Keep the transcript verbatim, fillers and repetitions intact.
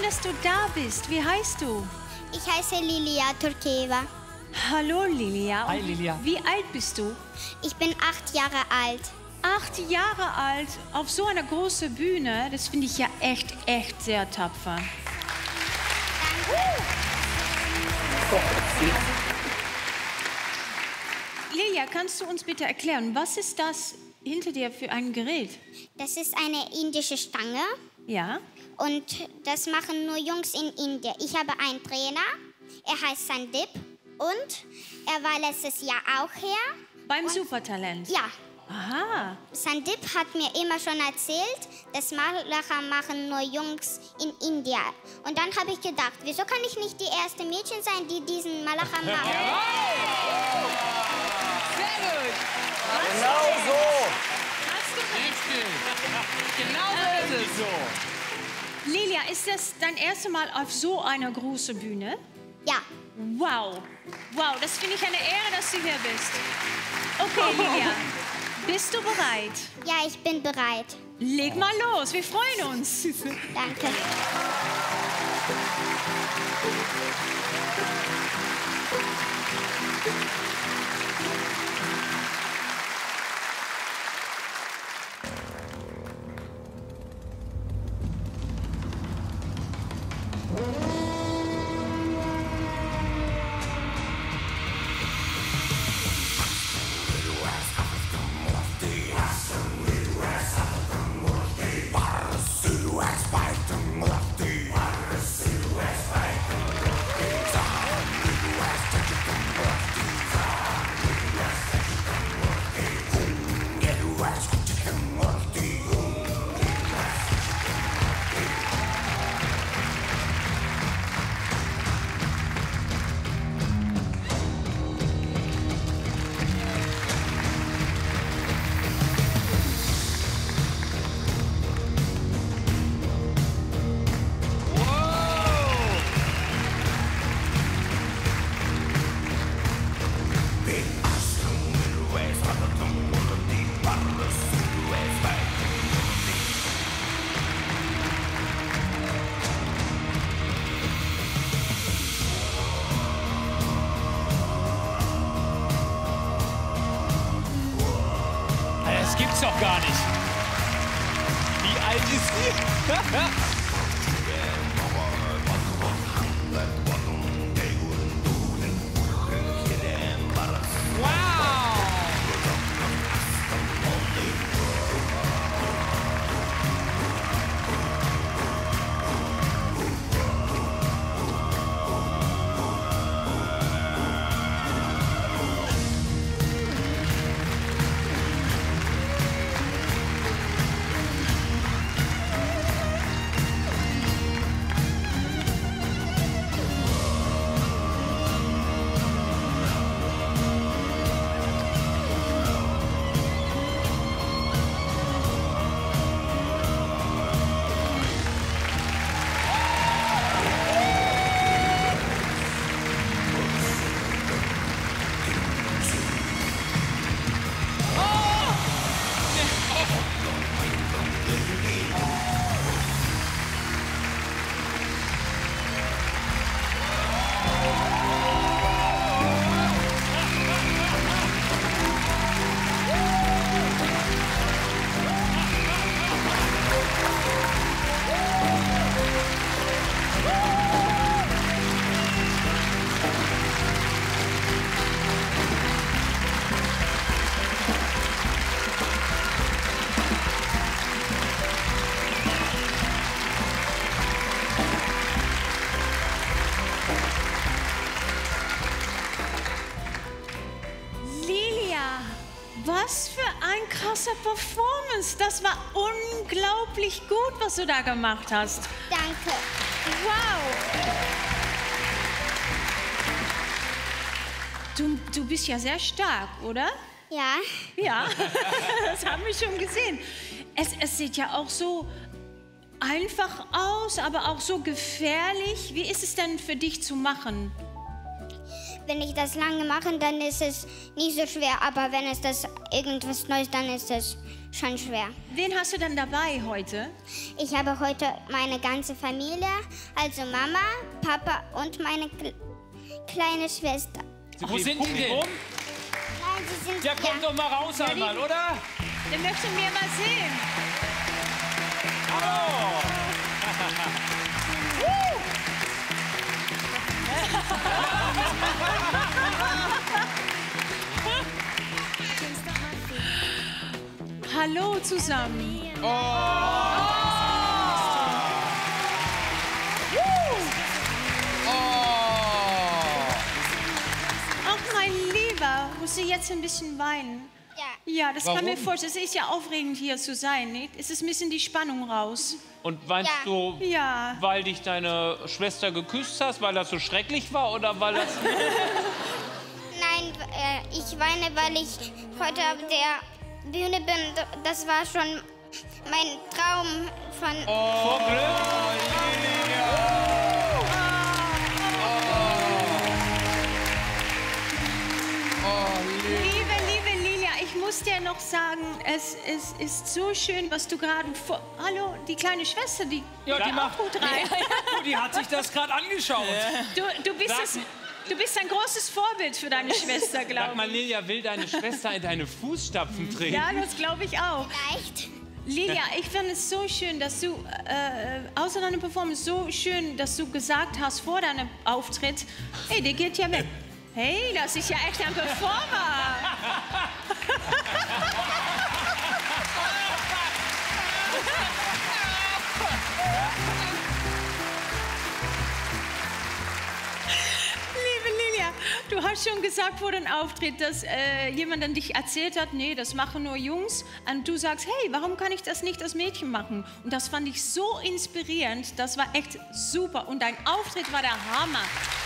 dass du da bist. Wie heißt du? Ich heiße Lilia Turkeva. Hallo Lilia. Hi Lilia. Wie alt bist du? Ich bin acht Jahre alt. Acht Jahre alt auf so einer großen Bühne. Das finde ich ja echt, echt sehr tapfer. Danke. Lilia, kannst du uns bitte erklären, was ist das hinter dir für ein Gerät? Das ist eine indische Stange. Ja. Und das machen nur Jungs in Indien. Ich habe einen Trainer, er heißt Sandeep und er war letztes Jahr auch hier. Beim und, Supertalent? Ja. Aha. Sandeep hat mir immer schon erzählt, dass Malacha machen nur Jungs in Indien. Und dann habe ich gedacht, wieso kann ich nicht die erste Mädchen sein, die diesen Malacha machen? Sehr gut. Genau so. Hast du Richtig. Genau so ist es so. Lilia, ist das dein erstes Mal auf so einer großen Bühne? Ja. Wow. Wow, das finde ich eine Ehre, dass du hier bist. Okay, Lilia, bist du bereit? Ja, ich bin bereit. Leg mal los, wir freuen uns. Danke. Das gibt's doch gar nicht. Wie alt ist die? Was für ein krasser Performance. Das war unglaublich gut, was du da gemacht hast. Danke. Wow. Du, du bist ja sehr stark, oder? Ja. Ja, das haben wir schon gesehen. Es, es sieht ja auch so einfach aus, aber auch so gefährlich. Wie ist es denn für dich zu machen? Wenn ich das lange mache, dann ist es nicht so schwer. Aber wenn es das irgendwas Neues, dann ist es schon schwer. Wen hast du denn dabei heute? Ich habe heute meine ganze Familie, also Mama, Papa und meine kle kleine Schwester. Wo sind die denn? Nein, sie sind Ja, kommt doch mal raus einmal, oder? Den möchten wir mal sehen. Hallo! Hallo zusammen. Ach, mein Lieber, musst du jetzt ein bisschen weinen? Ja. Ja, das kann mir Warum? vorstellen. Es ist ja aufregend, hier zu sein, nicht? Es ist ein bisschen die Spannung raus. Und weinst Ja. du, Ja. weil dich deine Schwester geküsst hast, weil das so schrecklich war oder weil das... Nein, äh, ich weine, weil ich heute auf der Bühne bin. Das war schon mein Traum von... Vor Glück? Liebe, liebe Lilia, ich muss dir noch sagen, es, es ist so schön, was du gerade vor... Hallo, die kleine Schwester, die Ja, die geht macht- auch gut rein. Du, die hat sich das gerade angeschaut. Du, du, bist Sag- das, du bist ein großes Vorbild für deine Schwester, Sag glaube mal, ich. Lilia, will deine Schwester in deine Fußstapfen treten? Ja, das glaube ich auch. Leicht. Lilia, ich finde es so schön, dass du äh, außer deiner Performance so schön, dass du gesagt hast vor deinem Auftritt, hey, der geht ja weg. Hey, das ist ja echt ein Performer. Liebe Lilia, du hast schon gesagt vor dem Auftritt, dass äh, jemand an dich erzählt hat, nee, das machen nur Jungs. Und du sagst, hey, warum kann ich das nicht als Mädchen machen? Und das fand ich so inspirierend, das war echt super. Und dein Auftritt war der Hammer.